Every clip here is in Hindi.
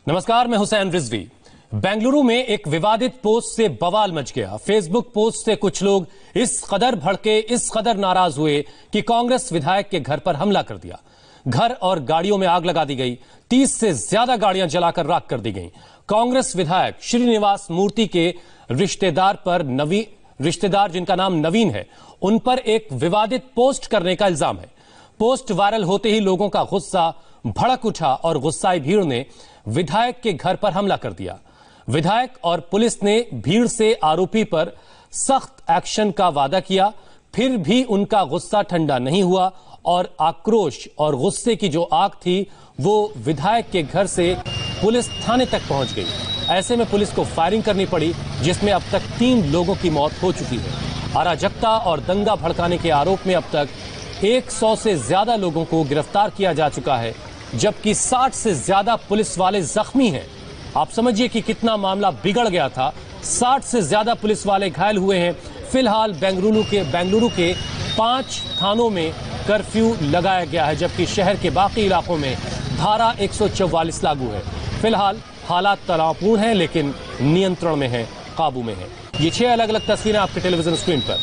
नमस्कार, मैं हुसैन रिजवी। बेंगलुरु में एक विवादित पोस्ट से बवाल मच गया। फेसबुक पोस्ट से कुछ लोग इस कदर भड़के, इस कदर नाराज हुए कि कांग्रेस विधायक के घर पर हमला कर दिया। घर और गाड़ियों में आग लगा दी गई। 30 से ज्यादा गाड़ियां जलाकर राख कर दी गईं। कांग्रेस विधायक श्रीनिवास मूर्ति के रिश्तेदार जिनका नाम नवीन है, उन पर एक विवादित पोस्ट करने का इल्जाम है। पोस्ट वायरल होते ही लोगों का गुस्सा भड़क उठा और गुस्साई भीड़ ने विधायक के घर पर हमला कर दिया। विधायक और पुलिस ने भीड़ से आरोपी पर सख्त एक्शन का वादा किया, फिर भी उनका गुस्सा ठंडा नहीं हुआ और आक्रोश और गुस्से की जो आग थी वो विधायक के घर से पुलिस थाने तक पहुंच गई। ऐसे में पुलिस को फायरिंग करनी पड़ी, जिसमें अब तक 3 लोगों की मौत हो चुकी है। अराजकता और दंगा भड़काने के आरोप में अब तक 100 से ज्यादा लोगों को गिरफ्तार किया जा चुका है, जबकि 60 से ज्यादा पुलिस वाले जख्मी हैं। आप समझिए कि कितना मामला बिगड़ गया था। 60 से ज्यादा पुलिस वाले घायल हुए हैं। फिलहाल बेंगलुरु के 5 थानों में कर्फ्यू लगाया गया है, जबकि शहर के बाकी इलाकों में धारा 144 लागू है। फिलहाल हालात तनावपूर्ण हैं, लेकिन नियंत्रण में है, काबू में है। ये 6 अलग अलग तस्वीरें आपके टेलीविजन स्क्रीन पर।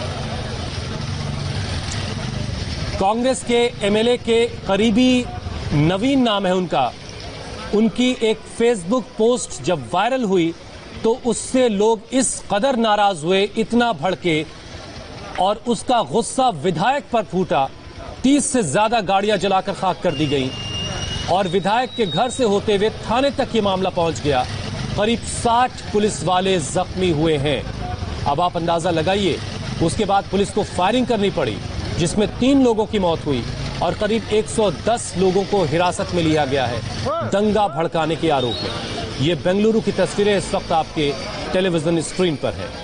कांग्रेस के एमएलए के करीबी नवीन नाम है उनकी एक फेसबुक पोस्ट जब वायरल हुई तो उससे लोग इस कदर नाराज हुए, इतना भड़के और उसका गुस्सा विधायक पर फूटा। 30 से ज्यादा गाड़ियां जलाकर खाक कर दी गईं और विधायक के घर से होते हुए थाने तक ये मामला पहुंच गया। करीब 60 पुलिस वाले जख्मी हुए हैं। अब आप अंदाजा लगाइए। उसके बाद पुलिस को फायरिंग करनी पड़ी, जिसमें 3 लोगों की मौत हुई और करीब 110 लोगों को हिरासत में लिया गया है दंगा भड़काने के आरोप में। ये बेंगलुरु की तस्वीरें इस वक्त आपके टेलीविजन स्क्रीन पर है।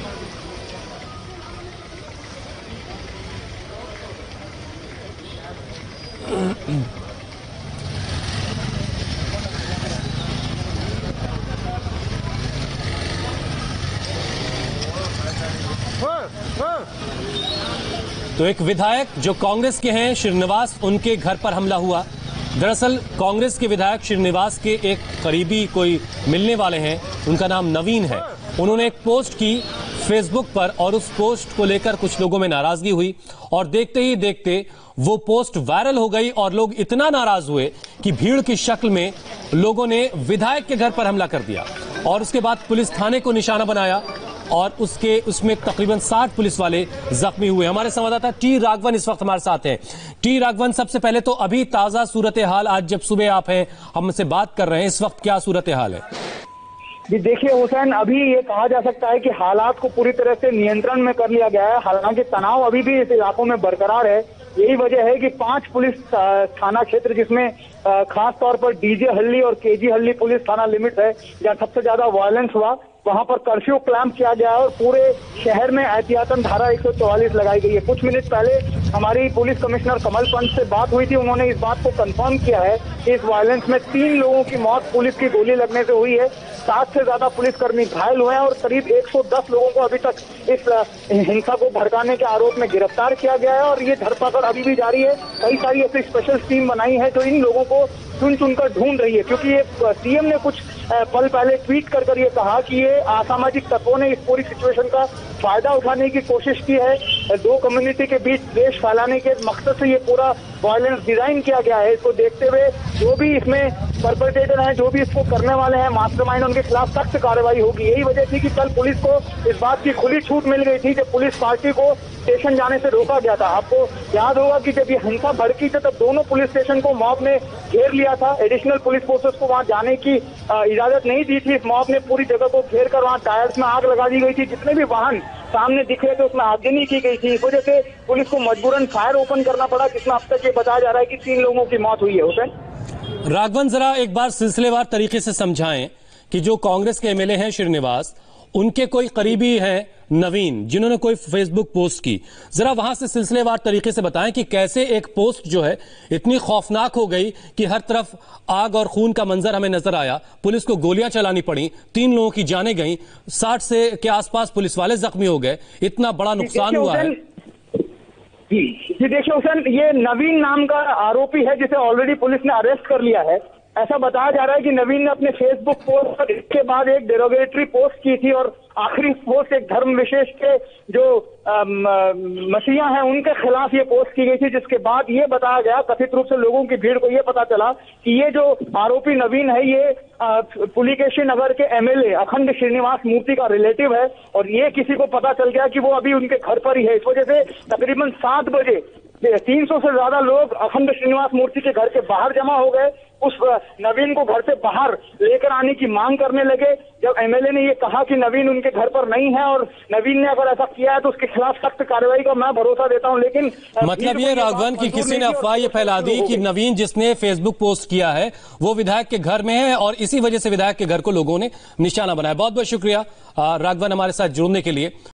तो एक विधायक जो कांग्रेस के हैं, श्रीनिवास, उनके घर पर हमला हुआ। दरअसल कांग्रेस के विधायक श्रीनिवास के एक करीबी कोई मिलने वाले हैं, उनका नाम नवीन है। उन्होंने एक पोस्ट की फेसबुक पर और उस पोस्ट को लेकर कुछ लोगों में नाराजगी हुई और देखते ही देखते वो पोस्ट वायरल हो गई और लोग इतना नाराज हुए कि भीड़ की शक्ल में लोगों ने विधायक के घर पर हमला कर दिया और उसके बाद पुलिस थाने को निशाना बनाया और उसमें तकरीबन 60 पुलिस वाले जख्मी हुए। हमारे संवाददाता टी राघवन इस वक्त हमारे साथ हैं। टी राघवन, सबसे पहले तो अभी ताजा सूरत हाल, आज जब सुबह आप हैं हमसे बात कर रहे हैं, इस वक्त क्या सूरत हाल है? जी देखिए हुसैन, अभी ये कहा जा सकता है कि हालात को पूरी तरह से नियंत्रण में कर लिया गया है। हालांकि तनाव अभी भी इस इलाकों में बरकरार है। यही वजह है कि 5 पुलिस थाना क्षेत्र, जिसमें खास तौर पर डीजे हल्ली और केजी हल्ली पुलिस थाना लिमिट है, जहाँ सबसे ज्यादा वायलेंस हुआ, वहां पर कर्फ्यू क्लैंप किया गया और पूरे शहर में एहतियातन धारा 144 लगाई गई है। कुछ मिनट पहले हमारी पुलिस कमिश्नर कमल पंत से बात हुई थी। उन्होंने इस बात को कंफर्म किया है कि इस वायलेंस में 3 लोगों की मौत पुलिस की गोली लगने से हुई है। 60 से ज्यादा पुलिसकर्मी घायल हुए हैं और करीब 110 लोगों को अभी तक इस हिंसा को भड़काने के आरोप में गिरफ्तार किया गया है और ये धरपकड़ अभी भी जारी है। कई सारी ऐसी स्पेशल टीम बनाई है जो इन लोगों को चुन चुनकर ढूंढ रही है, क्योंकि ये सीएम ने कुछ पल पहले ट्वीट कर ये कहा कि ये असामाजिक तत्वों ने इस पूरी सिचुएशन का फायदा उठाने की कोशिश की है। 2 कम्युनिटी के बीच द्वेष फैलाने के मकसद से ये पूरा वायलेंस डिजाइन किया गया है। इसको देखते हुए जो भी इसमें परपेट्रेटर हैं, जो भी इसको करने वाले हैं, मास्टरमाइंड, उनके खिलाफ सख्त कार्रवाई होगी। यही वजह थी कि कल पुलिस को इस बात की खुली छूट मिल गई थी जब पुलिस पार्टी को स्टेशन जाने से रोका गया था। आपको याद होगा कि जब ये हिंसा भड़की थी तब दोनों पुलिस स्टेशन को मॉब ने घेर लिया था। एडिशनल पुलिस फोर्सेस को वहां जाने की इजाजत नहीं दी थी। इस मॉब ने पूरी जगह को घेर कर वहां टायर्स में आग लगा दी गई थी। जितने भी वाहन सामने दिख रहे थे उसमें आगजनी की गई थी। इस वजह से पुलिस को मजबूरन फायर ओपन करना पड़ा, जिसमें अब तक ये बताया जा रहा है कि 3 लोगों की मौत हुई है। हुसैन राघवन, जरा एक बार सिलसिलेवार तरीके से समझाएं कि जो कांग्रेस के एमएलए हैं श्रीनिवास, उनके कोई करीबी हैं नवीन, जिन्होंने कोई फेसबुक पोस्ट की, जरा वहां से सिलसिलेवार तरीके से बताएं कि कैसे एक पोस्ट जो है इतनी खौफनाक हो गई कि हर तरफ आग और खून का मंजर हमें नजर आया, पुलिस को गोलियां चलानी पड़ी, 3 लोगों की जानें गईं, 60 से के आसपास पुलिस वाले जख्मी हो गए, इतना बड़ा नुकसान हुआ है। जी देखिए हुसैन, ये नवीन नाम का आरोपी है जिसे ऑलरेडी पुलिस ने अरेस्ट कर लिया है। ऐसा बताया जा रहा है कि नवीन ने अपने फेसबुक पोस्ट पर इसके बाद एक डेरोगेटरी पोस्ट की थी और आखिरी पोस्ट एक धर्म विशेष के जो मसीहा हैं उनके खिलाफ ये पोस्ट की गई थी, जिसके बाद ये बताया गया कथित रूप से लोगों की भीड़ को ये पता चला कि ये जो आरोपी नवीन है ये पुलिकेशी नगर के एमएलए अखंड श्रीनिवास मूर्ति का रिलेटिव है और ये किसी को पता चल गया कि वो अभी उनके घर पर ही है। इस वजह से तकरीबन 7 बजे 300 से ज्यादा लोग अखंड श्रीनिवास मूर्ति के घर के बाहर जमा हो गए। उस नवीन को घर से बाहर लेकर आने की मांग करने लगे। जब एमएलए ने ये कहा कि नवीन उनके घर पर नहीं है और नवीन ने अगर ऐसा किया है तो उसके खिलाफ सख्त कार्रवाई का मैं भरोसा देता हूं, लेकिन मतलब ये राघवन की किसी ने अफवाह ये फैला दी कि नवीन जिसने फेसबुक पोस्ट किया है वो विधायक के घर में है और इसी वजह से विधायक के घर को लोगों ने निशाना बनाया। बहुत बहुत शुक्रिया राघवन हमारे साथ जुड़ने के लिए।